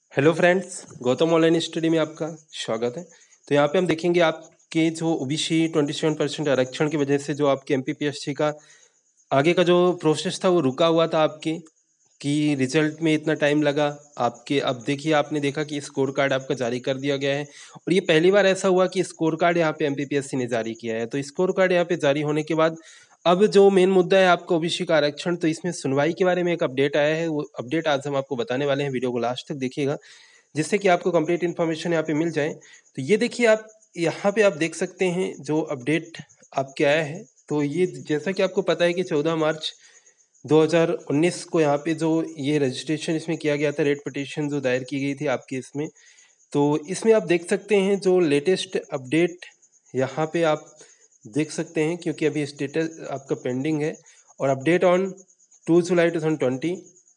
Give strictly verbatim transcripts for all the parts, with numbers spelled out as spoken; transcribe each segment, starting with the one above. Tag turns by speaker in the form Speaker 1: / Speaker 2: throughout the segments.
Speaker 1: Hello friends, Gautam online study में आपका स्वागत है। तो यहाँ पे हम देखेंगे आपके जो ओबीसी सत्ताईस परसेंट आरक्षण की वजह से जो आपके एमपीपीएससी का आगे का जो प्रोसेस था वो रुका हुआ था आपके कि रिजल्ट में इतना टाइम लगा आपके। अब देखिए, आपने देखा कि स्कोर कार्ड आपका जारी कर दिया गया है और ये पहली बार ऐसा हुआ कि स्कोर कार्ड यहाँ पे एमपीपीएससी ने जारी किया है। तो स्कोर कार्ड यहाँ पे जारी होने के बाद अब जो मेन मुद्दा है आपका ओबीसी का आरक्षण, तो इसमें सुनवाई के बारे में एक अपडेट आया है। वो अपडेट आज हम आपको बताने वाले हैं। वीडियो को लास्ट तक देखिएगा जिससे कि आपको कंप्लीट इन्फॉर्मेशन यहाँ पे मिल जाए। तो ये देखिए, आप यहाँ पे आप देख सकते हैं जो अपडेट आपके आया है। तो ये जैसा कि आपको पता है कि चौदह मार्च दो हज़ार उन्नीस को यहाँ पे जो ये रजिस्ट्रेशन इसमें किया गया था, रेट पिटीशन जो दायर की गई थी आपकी इसमें। तो इसमें आप देख सकते हैं जो लेटेस्ट अपडेट यहाँ पे आप देख सकते हैं, क्योंकि अभी स्टेटस आपका पेंडिंग है। और update on two July two thousand twenty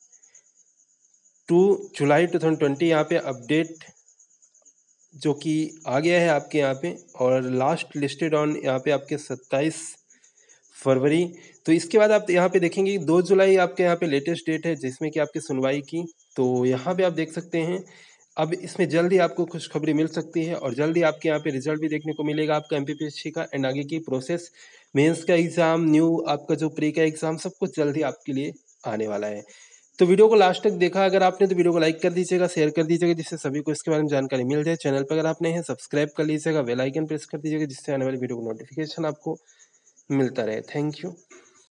Speaker 1: two July two thousand twenty यहाँ पे अपडेट जो कि आ गया है आपके यहाँ पे। और लास्ट लिस्टेड ऑन यहाँ पे आपके सत्ताईस फरवरी। तो इसके बाद आप यहाँ पे देखेंगे दो जुलाई आपके यहाँ पे लेटेस्ट डेट है जिसमें कि आपकी सुनवाई की। तो यहाँ पे आप देख सकते हैं अब इसमें जल्दी आपको खुशखबरी मिल सकती है और जल्दी आपके यहाँ पे रिजल्ट भी देखने को मिलेगा आपका एमपीपीएससी का। एंड आगे की प्रोसेस, मेंस का एग्ज़ाम, न्यू आपका जो प्री का एग्ज़ाम, सब कुछ जल्दी आपके लिए आने वाला है। तो वीडियो को लास्ट तक देखा अगर आपने तो वीडियो को लाइक कर दीजिएगा, शेयर कर दीजिएगा जिससे सभी को इसके बारे में जानकारी मिल जाए। चैनल पर अगर आप नए हैं सब्सक्राइब कर लीजिएगा, बेल आइकन प्रेस कर दीजिएगा जिससे आने वाली वीडियो को नोटिफिकेशन आपको मिलता रहे। Thank you.